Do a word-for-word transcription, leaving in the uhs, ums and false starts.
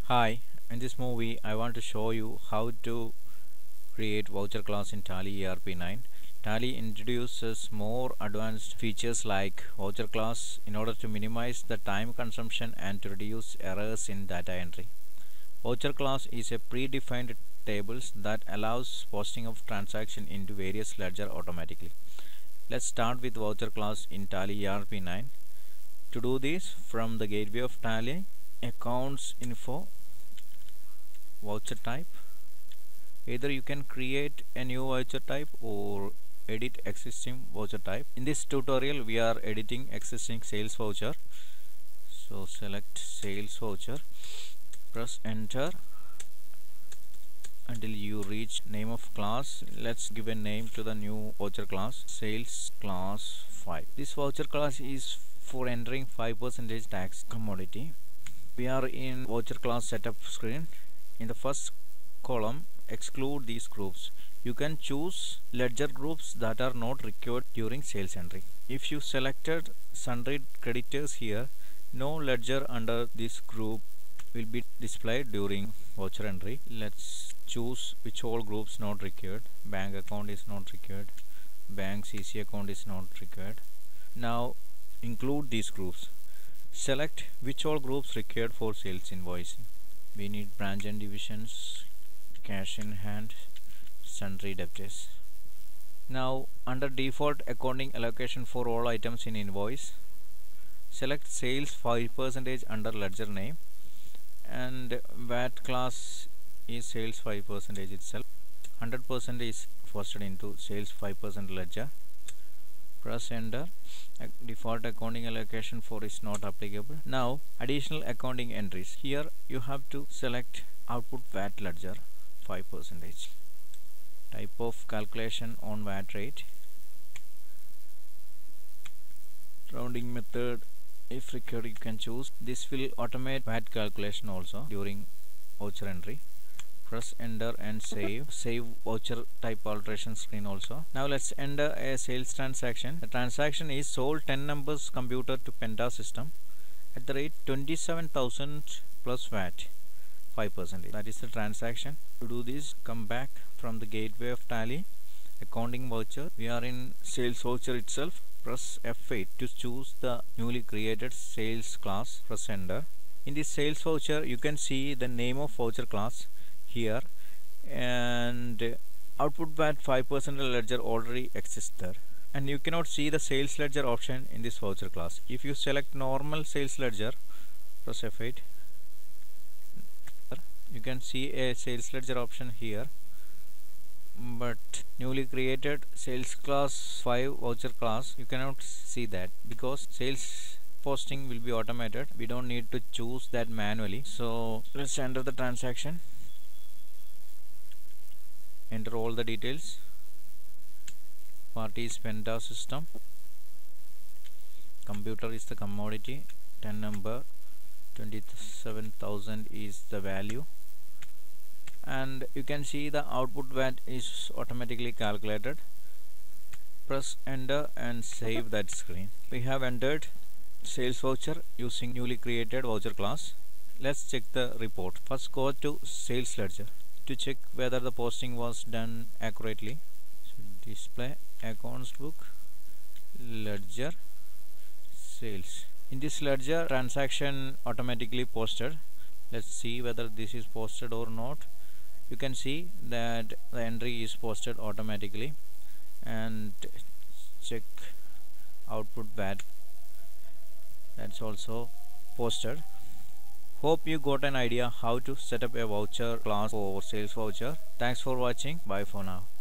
Hi, in this movie I want to show you how to create voucher class in Tally E R P nine. Tally introduces more advanced features like voucher class in order to minimize the time consumption and to reduce errors in data entry. Voucher class is a predefined tables that allows posting of transaction into various ledger automatically. Let's start with voucher class in Tally E R P nine. To do this, from the gateway of Tally, accounts info, voucher type. Either you can create a new voucher type or edit existing voucher type. In this tutorial we are editing existing sales voucher. So select sales voucher, press enter until you reach name of class. Let's give a name to the new voucher class, sales class five. This voucher class is for entering five percent tax commodity. We are in voucher class setup screen. In the first column, exclude these groups. You can choose ledger groups that are not required during sales entry. If you selected sundry creditors here, no ledger under this group will be displayed during voucher entry. Let's choose which all groups not required. Bank account is not required. Bank C C account is not required. Now include these groups. Select which all groups required for sales invoicing. We need branch and divisions, cash in hand, sundry debtors. Now under default accounting allocation for all items in invoice, select sales five percent under ledger name, and V A T class is sales five percent itself. one hundred percent is posted into sales five percent ledger. Press enter. Default accounting allocation for is not applicable. Now additional accounting entries. Here you have to select output V A T ledger five percent. Type of calculation on V A T rate. Rounding method, if required you can choose. This will automate V A T calculation also during voucher entry. Press enter and save. Save voucher type alteration screen also. Now let's enter a sales transaction. The transaction is sold ten numbers computer to Penta system at the rate twenty-seven thousand plus V A T five percent. That is the transaction. To do this, come back from the gateway of Tally, accounting voucher. We are in sales voucher itself. Press F eight to choose the newly created sales class. Press enter. In this sales voucher you can see the name of voucher class here, and output V A T five percent ledger already exists there, and you cannot see the sales ledger option in this voucher class. If you select normal sales ledger, press F eight, you can see a sales ledger option here, but newly created sales class five voucher class you cannot see that because sales posting will be automated. We don't need to choose that manually. So let's enter the transaction. Enter all the details. Party is Penta system. Computer is the commodity. ten number. twenty-seven thousand is the value. And you can see the output V A T is automatically calculated. Press enter and save that screen. We have entered sales voucher using newly created voucher class. Let's check the report. First go to sales ledger to check whether the posting was done accurately. So display accounts book, ledger, sales. In this ledger, transaction automatically posted. Let's see whether this is posted or not. You can see that the entry is posted automatically, and check output V A T, that's also posted. Hope you got an idea how to set up a voucher class for sales voucher. Thanks for watching. Bye for now.